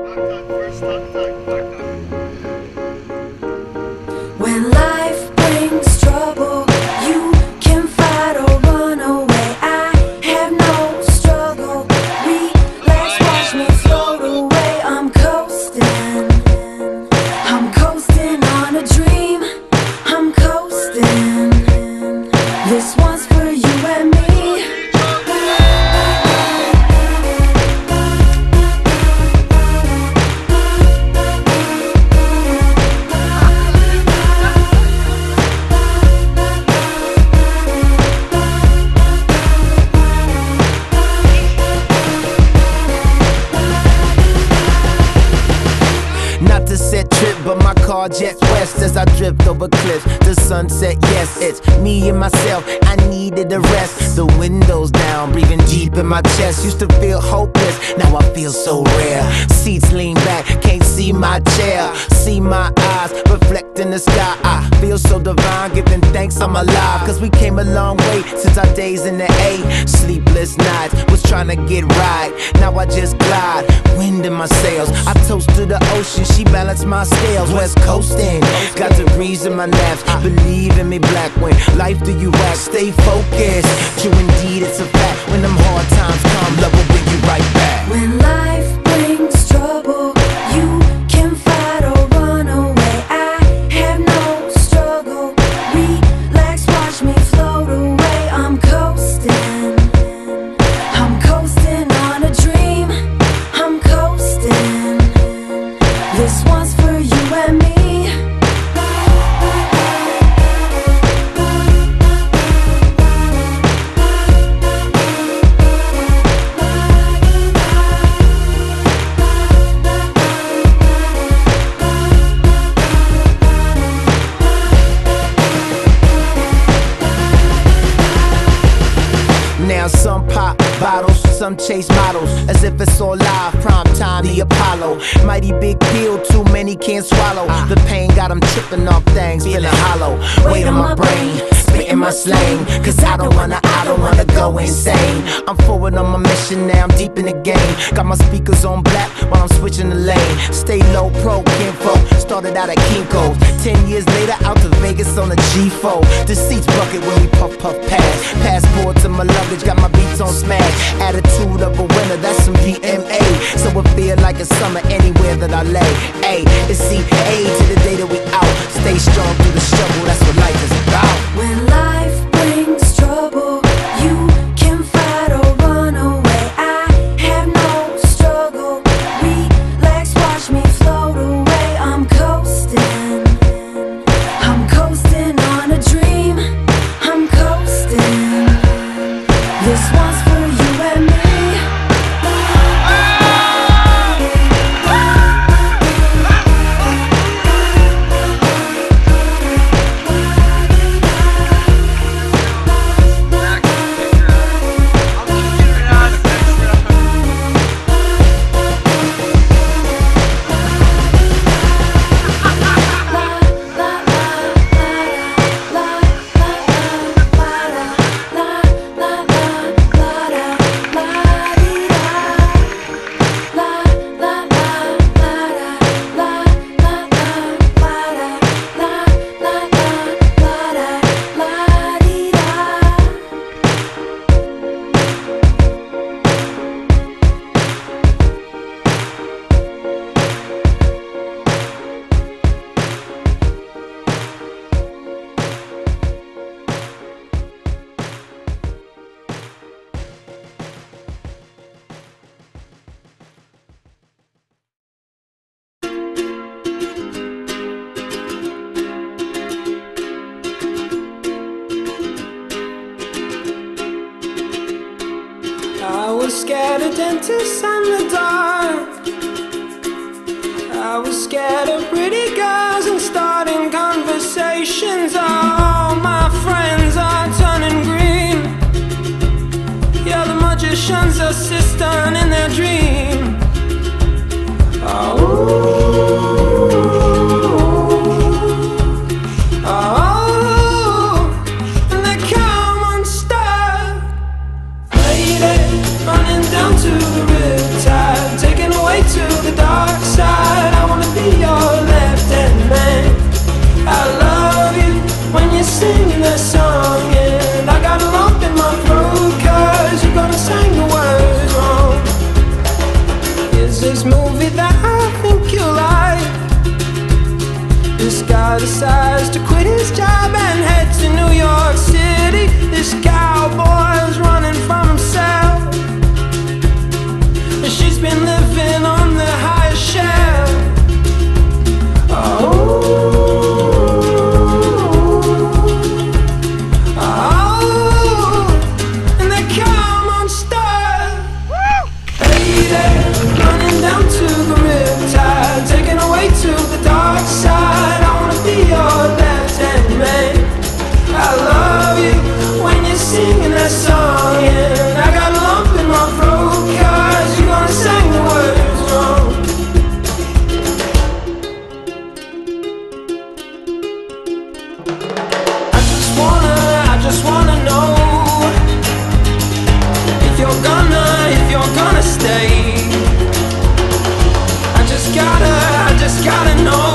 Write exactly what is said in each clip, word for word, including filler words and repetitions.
When life brings trouble, you can fight or run away. I have no struggle. Relax, watch me float away. I'm coasting. I'm coasting on a dream. I'm coasting. This one's for you and me. Not to set trip, but my car jets west as I drift over cliffs. The sunset, yes, it's me and myself. I needed a rest. The windows down, breathing deep in my chest. Used to feel hopeless, now I feel so rare. Seats lean back, can't see my chair. See my eyes reflect in the sky. I feel so divine, giving thanks I'm alive. Cause we came a long way since our days in the A. Sleepless nights, was trying to get right. Now I just glide, wind in my sails. I toast to the ocean, she balanced my scales. West coasting, got degrees in my naps. Believe in me, black, when life do you act. Stay focused, true indeed it's a fact. When them hard times come, love will bring you right back. When life brings trouble, you can fight or run away. I have no struggle. Relax, watch me float away. I'm coasting. I'm coasting on a dream. I'm coasting. This one's for you and me. Now some pop bottles, some chase models, as if it's all live, prime time, the Apollo. Mighty big pill, too many can't swallow. The pain got them tripping off things, feeling hollow. Weight on my brain, spitting my slang. Cause I don't wanna, I don't wanna go insane. I'm forward on my mission now, I'm deep in the game. Got my speakers on black while I'm switching the lane. Stay low, pro, kinfolk, started out at Kinko's. Ten years later, out to Vegas on a G four. The seats bucket when we puff, puff, pass. Passport to my luggage, got my beats on smash. Attitude of a winner, that's some D M A. So it feel like it's summer anywhere that I lay. A, it's C A to the day that we out. Stay strong through the struggle, that's what life is about. When life brings trouble, you can fight or run away. I have no struggle. Relax, watch me float away. I'm coasting. I'm coasting on a dream. I'm coasting. This one's for you and me. I was scared of dentists and the dark. I was scared of pretty girls and starting conversations. All my friends are turning green. Yeah, the magician's assistant in their dream. Oh. Running down to the riptide, taken away to the dark decides to quit his job and head to New York City. This cowboy's running from himself, and she's been living on the highest shelf. Oh, down to the riptide, taken away to the dark side. I wanna be your left-hand man. I love you when you're singing that song, and I got a lump in my throat 'cause you're gonna sing the words wrong. I just wanna, I just wanna know if you're gonna, if you're gonna stay. Gotta, I just gotta know.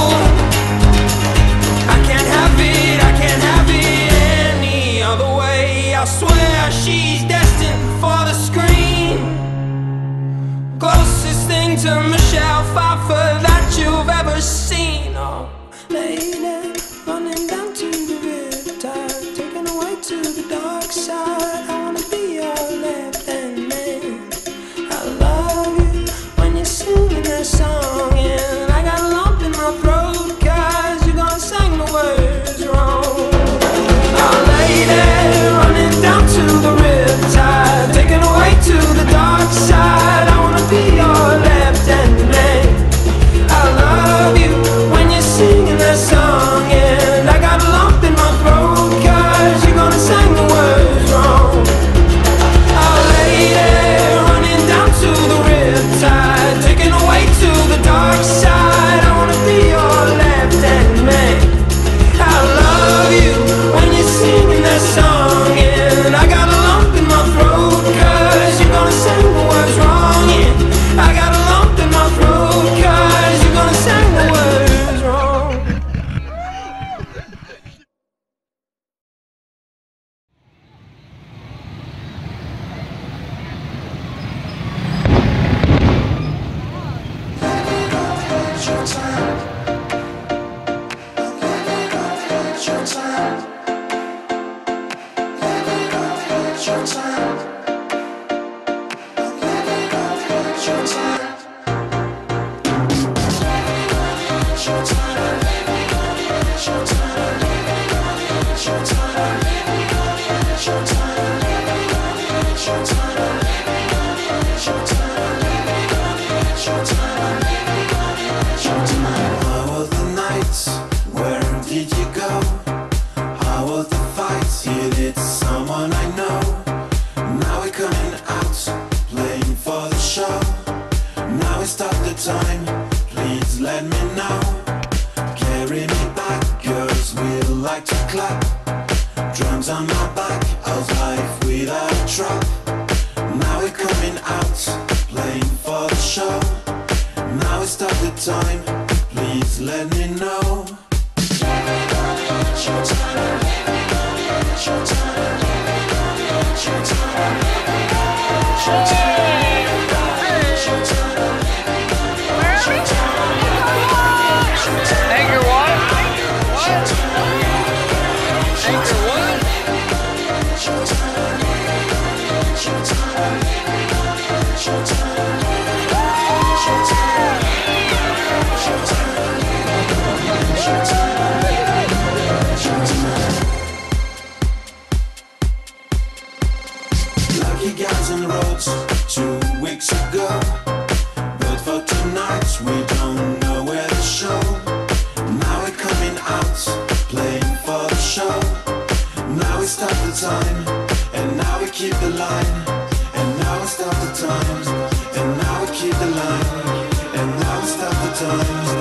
I can't have it, I can't have it any other way. I swear she's destined for the screen. Closest thing to Michelle Pfeiffer that you've ever seen. Oh, lady, running down to the riptide, taken away to the dark side. I wanna be your left-hand man. I love you when you're singing that song, and I got a lump in my throat 'cause you're gonna sing the words wrong. Oh, lady, running down to the riptide, taken away to the dark side. I wanna be your left-hand man. I love you when you're singing that song, and I got a lump in my throat 'cause you're gonna sing the words wrong. Oh, lady, running down to the riptide, taken away to the dark side. I wanna be your left-hand man. I love you when you're singing that song, and I got a lump in my throat 'cause you're gonna sing the words wrong. Yeah, I got a lump in my throat 'cause you're gonna sing the words wrong. How was the night? Where did you go? How was the fight? Is it someone I know? Now we're coming out, playing for the show. Now we stop the time, please let me know. Carry me back, girls, we like to clap. Drums on my back, how's life without a trap? Now we're coming out, playing for the show. Now we stop the time, please let me know. Anchor what? What? Anchor what? Lucky guys on the roads two weeks ago, but for tonight we don't know where to show. Now we're coming out, playing for the show. Now we stop the time, and now we keep the line. And now we stop the time, and now we keep the line. And now we stop the time.